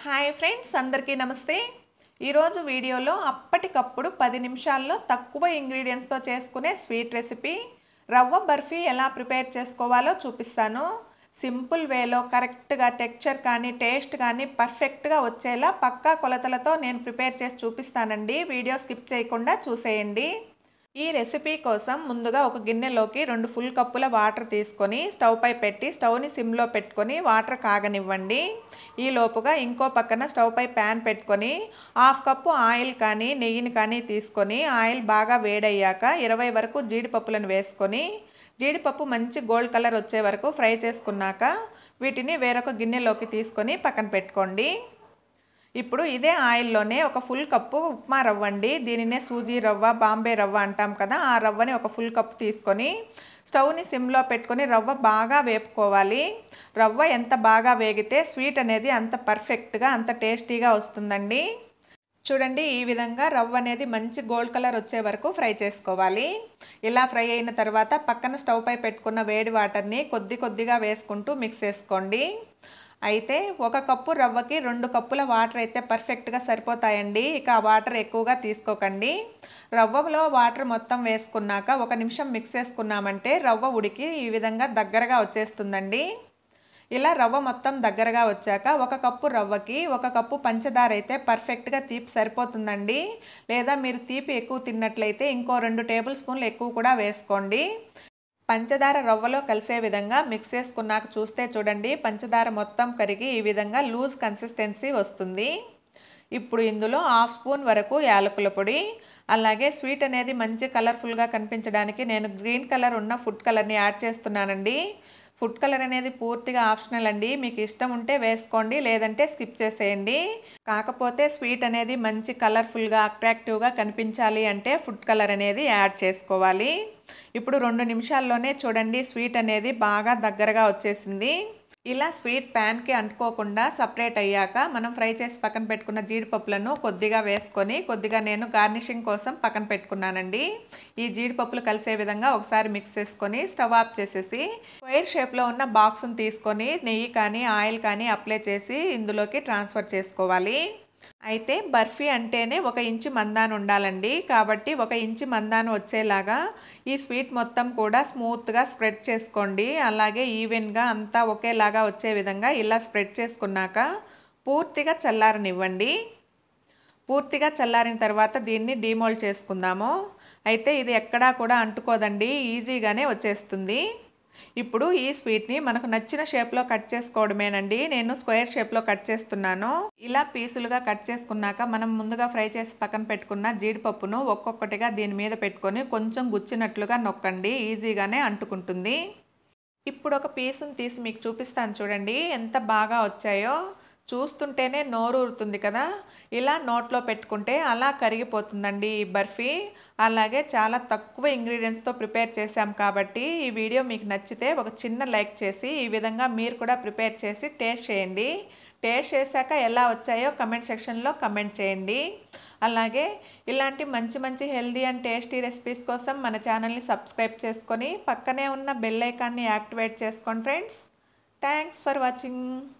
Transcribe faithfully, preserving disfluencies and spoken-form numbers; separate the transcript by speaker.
Speaker 1: Hi friends, అందరికీ నమస్తే. ఈరోజు వీడియోలో అప్పటికప్పుడు పది నిమిషాల్లో తక్కువ ఇంగ్రీడియంట్స్తో చేసుకునే స్వీట్ రెసిపీ రవ్వ బర్ఫీ ఎలా ప్రిపేర్ చేసుకోవాలో చూపిస్తాను. సింపుల్ వేలో కరెక్ట్గా టెక్స్చర్ కానీ టేస్ట్ కానీ పర్ఫెక్ట్గా వచ్చేలా పక్కా కొలతలతో నేను ప్రిపేర్ చేసి చూపిస్తానండి. వీడియో స్కిప్ చేయకుండా చూసేయండి. ఈ రెసిపీ కోసం ముందుగా ఒక గిన్నెలోకి రెండు ఫుల్ కప్పుల వాటర్ తీసుకొని స్టవ్ పై పెట్టి స్టవ్ని సిమ్లో పెట్టుకొని వాటర్ కాగనివ్వండి. ఈ లోపుగా ఇంకో పక్కన స్టవ్ పై ప్యాన్ పెట్టుకొని హాఫ్ కప్పు ఆయిల్ కానీ నెయ్యిని కానీ తీసుకొని ఆయిల్ బాగా వేడయ్యాక ఇరవై వరకు జీడిపప్పులను వేసుకొని జీడిపప్పు మంచి గోల్డ్ కలర్ వచ్చే వరకు ఫ్రై చేసుకున్నాక వీటిని వేరొక గిన్నెలోకి తీసుకొని పక్కన పెట్టుకోండి. ఇప్పుడు ఇదే ఆయిల్లోనే ఒక ఫుల్ కప్పు ఉప్మా రవ్వ అండి, దీనినే సూజీ రవ్వ, బాంబే రవ్వ అంటాం కదా, ఆ రవ్వని ఒక ఫుల్ కప్పు తీసుకొని స్టవ్ని సిమ్లో పెట్టుకొని రవ్వ బాగా వేపుకోవాలి. రవ్వ ఎంత బాగా వేగితే స్వీట్ అనేది అంత పర్ఫెక్ట్గా అంత టేస్టీగా వస్తుందండి. చూడండి, ఈ విధంగా రవ్వ అనేది మంచి గోల్డ్ కలర్ వచ్చే వరకు ఫ్రై చేసుకోవాలి. ఇలా ఫ్రై అయిన తర్వాత పక్కన స్టవ్ పై పెట్టుకున్న వేడి వాటర్ని కొద్ది కొద్దిగా వేసుకుంటూ మిక్స్ చేసుకోండి. అయితే ఒక కప్పు రవ్వకి రెండు కప్పుల వాటర్ అయితే పర్ఫెక్ట్గా సరిపోతాయండి. ఇక ఆ వాటర్ ఎక్కువగా తీసుకోకండి. రవ్వలో వాటర్ మొత్తం వేసుకున్నాక ఒక నిమిషం మిక్స్ చేసుకున్నామంటే రవ్వ ఉడికి ఈ విధంగా దగ్గరగా వచ్చేస్తుందండి. ఇలా రవ్వ మొత్తం దగ్గరగా వచ్చాక ఒక కప్పు రవ్వకి ఒక కప్పు పంచదార అయితే పర్ఫెక్ట్గా తీపి సరిపోతుందండి. లేదా మీరు తీపి ఎక్కువ తిన్నట్లయితే ఇంకో రెండు టేబుల్ స్పూన్లు ఎక్కువ కూడా వేసుకోండి. పంచదార రవ్వలో కలిసే విధంగా మిక్స్ చేసుకున్నాక చూస్తే చూడండి, పంచదార మొత్తం కరిగి ఈ విధంగా లూజ్ కన్సిస్టెన్సీ వస్తుంది. ఇప్పుడు ఇందులో హాఫ్ స్పూన్ వరకు యాలకుల పొడి, అలాగే స్వీట్ అనేది మంచి కలర్ఫుల్గా కనిపించడానికి నేను గ్రీన్ కలర్ ఉన్న ఫుడ్ కలర్ని యాడ్ చేస్తున్నానండి. ఫుడ్ కలర్ అనేది పూర్తిగా ఆప్షనల్ అండి, మీకు ఇష్టం ఉంటే వేసుకోండి, లేదంటే స్కిప్ చేసేయండి. కాకపోతే స్వీట్ అనేది మంచి కలర్ఫుల్గా అట్రాక్టివ్గా కనిపించాలి అంటే ఫుడ్ కలర్ అనేది యాడ్ చేసుకోవాలి. ఇప్పుడు రెండు నిమిషాల్లోనే చూడండి స్వీట్ అనేది బాగా దగ్గరగా వచ్చేసింది. ఇలా స్వీట్ ప్యాన్కి అంటుకోకుండా సపరేట్ అయ్యాక మనం ఫ్రై చేసి పక్కన పెట్టుకున్న జీడిపప్పులను కొద్దిగా వేసుకొని కొద్దిగా నేను గార్నిషింగ్ కోసం పక్కన పెట్టుకున్నానండి. ఈ జీడిపప్పులు కలిసే విధంగా ఒకసారి మిక్స్ చేసుకొని స్టవ్ ఆఫ్ చేసేసి స్క్వేర్ షేప్లో ఉన్న బాక్స్ని తీసుకొని నెయ్యి కానీ ఆయిల్ కానీ అప్లై చేసి ఇందులోకి ట్రాన్స్ఫర్ చేసుకోవాలి. అయితే బర్ఫీ అంటేనే ఒక ఇంచు మందాన ఉండాలండి, కాబట్టి ఒక ఇంచు మందాన వచ్చేలాగా ఈ స్వీట్ మొత్తం కూడా స్మూత్గా స్ప్రెడ్ చేసుకోండి. అలాగే ఈవెన్గా అంతా ఒకేలాగా వచ్చే విధంగా ఇలా స్ప్రెడ్ చేసుకున్నాక పూర్తిగా చల్లారనివ్వండి. పూర్తిగా చల్లారిన తర్వాత దీన్ని డీమోల్డ్ చేసుకుందాము. అయితే ఇది ఎక్కడా కూడా అంటుకోదండి, ఈజీగానే వచ్చేస్తుంది. ఇప్పుడు ఈ స్వీట్ని మనకు నచ్చిన షేప్లో కట్ చేసుకోవడమేనండి. నేను స్క్వేర్ షేప్లో కట్ చేస్తున్నాను. ఇలా పీసులుగా కట్ చేసుకున్నాక మనం ముందుగా ఫ్రై చేసి పక్కన పెట్టుకున్న జీడిపప్పును ఒక్కొక్కటిగా దీని మీద పెట్టుకొని కొంచెం గుచ్చినట్లుగా నొక్కండి, ఈజీగానే అంటుకుంటుంది. ఇప్పుడు ఒక పీసును తీసి మీకు చూపిస్తాను చూడండి, ఎంత బాగా వచ్చాయో. చూస్తుంటేనే నోరు ఊరుతుంది కదా, ఇలా నోట్లో పెట్టుకుంటే అలా కరిగిపోతుందండి ఈ బర్ఫీ. అలాగే చాలా తక్కువ ఇంగ్రీడియంట్స్తో ప్రిపేర్ చేశాం కాబట్టి ఈ వీడియో మీకు నచ్చితే ఒక చిన్న లైక్ చేసి ఈ విధంగా మీరు కూడా ప్రిపేర్ చేసి టేస్ట్ చేయండి. టేస్ట్ చేశాక ఎలా వచ్చాయో కమెంట్ సెక్షన్లో కమెంట్ చేయండి. అలాగే ఇలాంటి మంచి మంచి హెల్దీ అండ్ టేస్టీ రెసిపీస్ కోసం మన ఛానల్ని సబ్స్క్రైబ్ చేసుకొని పక్కనే ఉన్న బెల్ ఐకాన్ని యాక్టివేట్ చేసుకోండి ఫ్రెండ్స్. Thanks for watching.